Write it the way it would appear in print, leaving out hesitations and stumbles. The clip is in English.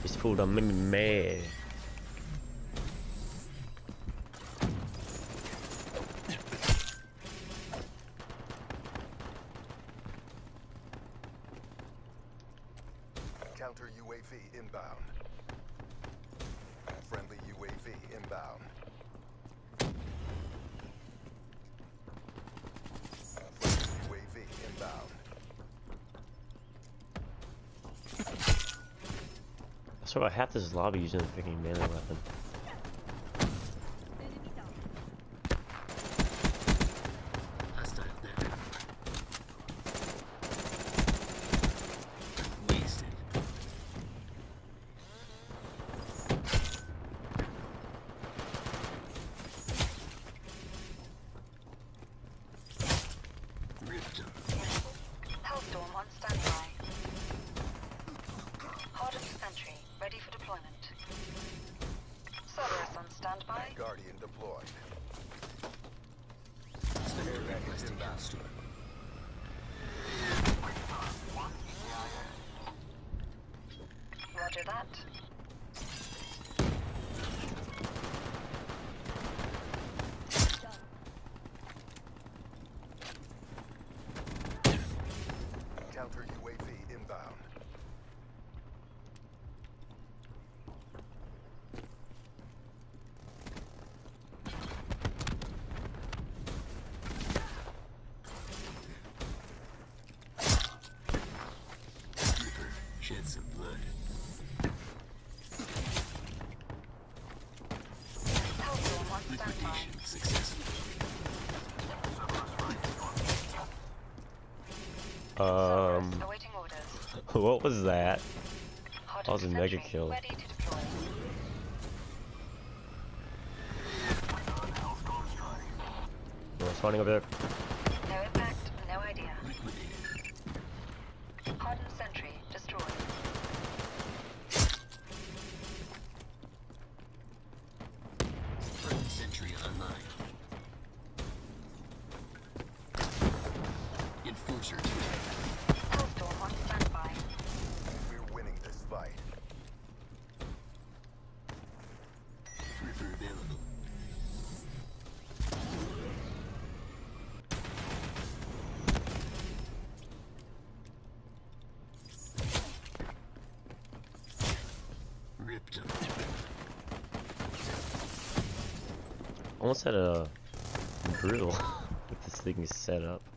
This fool done made me mad. Counter UAV inbound. Friendly UAV inbound. Friendly UAV inbound. I swear about half this lobby using a freaking melee weapon. Hostile there. Wasted. Ripped him. Hellstorm on standby. Hardened sentry, ready for deployment. Cerberus on standby. Guardian deployed. Spectre requesting Hellstorm. Roger that. Counter UAV inbound. Reaper, shed some blood. Hellstorm on standby. Liquidation successful. Cerberus awaiting orders. What was that? Hardened was a mega sentry, kill. ready to deploy. Oh, spawning over there. No impact, no idea. Liquidated. Hardened sentry destroyed. Hardened sentry online. Enforcer today. Hellstorm on standby. We're winning this fight. Reaper available. Ripped him. Almost had a grill with this thing set up.